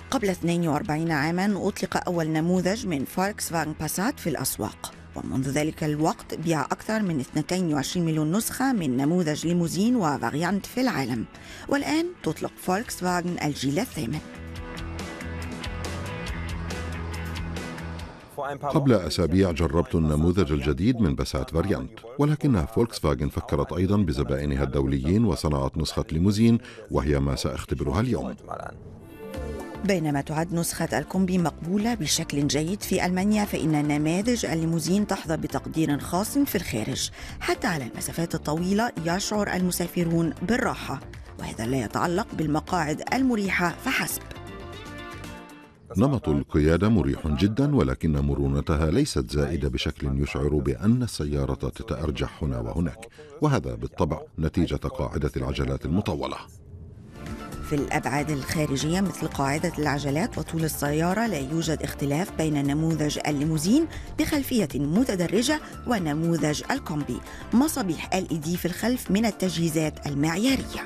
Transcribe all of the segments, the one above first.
قبل 42 عاما أطلق أول نموذج من فولكس فاغن باسات في الأسواق، ومنذ ذلك الوقت بيع أكثر من 22 مليون نسخة من نموذج ليموزين وفاريانت في العالم. والآن تطلق فولكس فاغن الجيل الثامن. قبل أسابيع جربت النموذج الجديد من باسات فاريانت، ولكن فولكس فاغن فكرت أيضا بزبائنها الدوليين وصنعت نسخة ليموزين، وهي ما سأختبرها اليوم. بينما تعد نسخة الكومبي مقبولة بشكل جيد في ألمانيا، فإن نماذج الليموزين تحظى بتقدير خاص في الخارج. حتى على المسافات الطويلة يشعر المسافرون بالراحة، وهذا لا يتعلق بالمقاعد المريحة فحسب. نمط القيادة مريح جدا، ولكن مرونتها ليست زائدة بشكل يشعر بأن السيارة تتأرجح هنا وهناك، وهذا بالطبع نتيجة قاعدة العجلات المطولة. في الأبعاد الخارجية مثل قاعدة العجلات وطول السيارة لا يوجد اختلاف بين نموذج الليموزين بخلفية متدرجة ونموذج الكومبي. مصابيح LED في الخلف من التجهيزات المعيارية.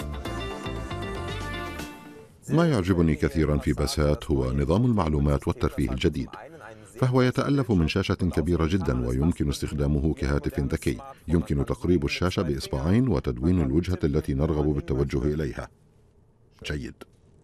ما يعجبني كثيرا في باسات هو نظام المعلومات والترفيه الجديد، فهو يتألف من شاشة كبيرة جدا ويمكن استخدامه كهاتف ذكي. يمكن تقريب الشاشة بإصبعين وتدوين الوجهة التي نرغب بالتوجه إليها. جيد.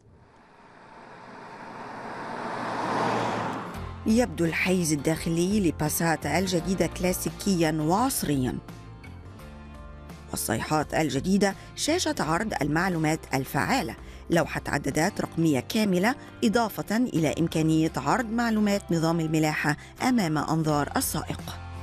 يبدو الحيز الداخلي لباسات الجديدة كلاسيكيا وعصريا، والصيحات الجديدة شاشة عرض المعلومات الفعالة، لوحة عدادات رقمية كاملة، إضافة إلى إمكانية عرض معلومات نظام الملاحة أمام أنظار السائق.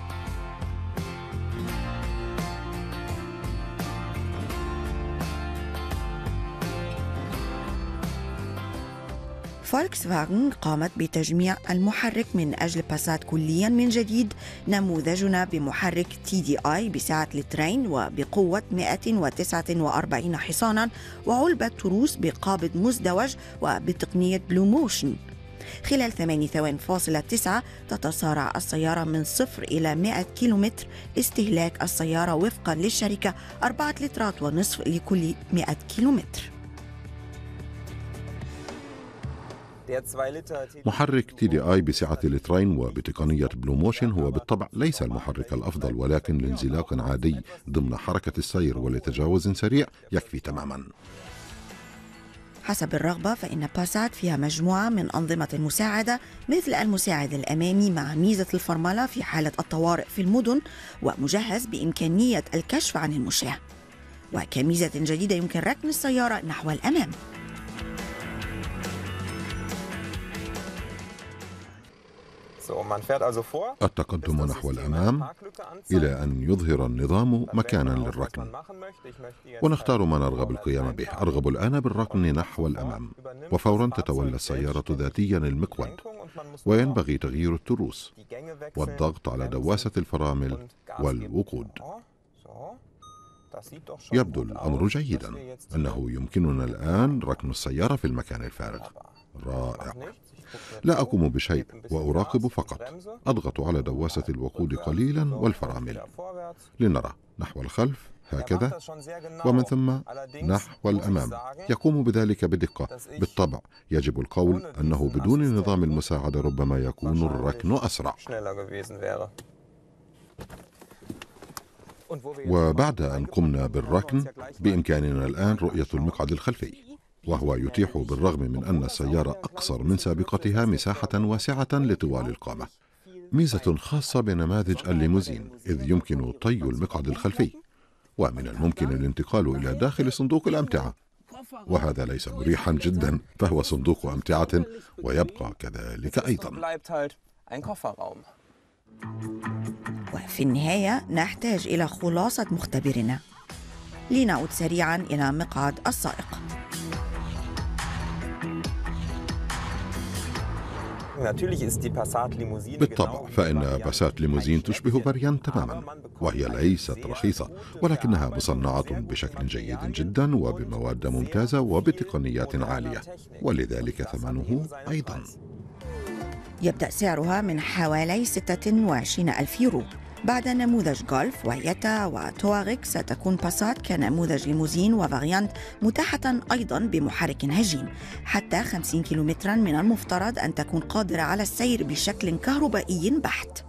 فولكس فاغن قامت بتجميع المحرك من أجل باسات كليا من جديد. نموذجنا بمحرك TDI بسعة لترين وبقوة 149 حصانا وعلبة تروس بقابض مزدوج وبتقنية بلو موشن. خلال 8.9 تتسارع السيارة من 0 إلى 100 كيلومتر. استهلاك السيارة وفقا للشركة 4 لترات ونصف لكل 100 كيلومتر. محرك TDI بسعة لترين وبتقنية بلو موشن هو بالطبع ليس المحرك الأفضل، ولكن لانزلاق عادي ضمن حركة السير ولتجاوز سريع يكفي تماما. حسب الرغبة، فإن باسات فيها مجموعة من أنظمة المساعدة مثل المساعد الأمامي مع ميزة الفرملة في حالة الطوارئ في المدن، ومجهز بإمكانية الكشف عن المشاة. وكميزة جديدة يمكن ركن السيارة نحو الأمام. التقدم نحو الأمام إلى أن يظهر النظام مكانا للركن، ونختار ما نرغب القيام به. أرغب الآن بالركن نحو الأمام، وفورا تتولى السيارة ذاتيا المقود، وينبغي تغيير التروس والضغط على دواسة الفرامل والوقود. يبدو الأمر جيدا. أنه يمكننا الآن ركن السيارة في المكان الفارغ. رائع. لا أقوم بشيء وأراقب فقط. أضغط على دواسة الوقود قليلا والفرامل لنرى نحو الخلف هكذا، ومن ثم نحو الأمام. يقوم بذلك بدقة. بالطبع يجب القول أنه بدون نظام المساعدة ربما يكون الركن أسرع. وبعد أن قمنا بالركن بإمكاننا الآن رؤية المقعد الخلفي، وهو يتيح بالرغم من أن السيارة أقصر من سابقتها مساحة واسعة لطوال القامة. ميزة خاصة بنماذج الليموزين، إذ يمكن طي المقعد الخلفي، ومن الممكن الانتقال إلى داخل صندوق الأمتعة، وهذا ليس مريحا جدا، فهو صندوق أمتعة ويبقى كذلك أيضا. وفي النهاية نحتاج إلى خلاصة مختبرنا. لنعود سريعا إلى مقعد السائق. بالطبع فإن باسات ليموزين تشبه فاريانت تماما، وهي ليست رخيصة، ولكنها مصنعة بشكل جيد جدا وبمواد ممتازة وبتقنيات عالية، ولذلك ثمنه أيضا. يبدأ سعرها من حوالي 26,000 يورو. بعد نموذج جولف ويتا وتواغيك ستكون باسات كنموذج ليموزين وفاريانت متاحة أيضا بمحرك هجين. حتى 50 كيلومترا من المفترض أن تكون قادرة على السير بشكل كهربائي بحت.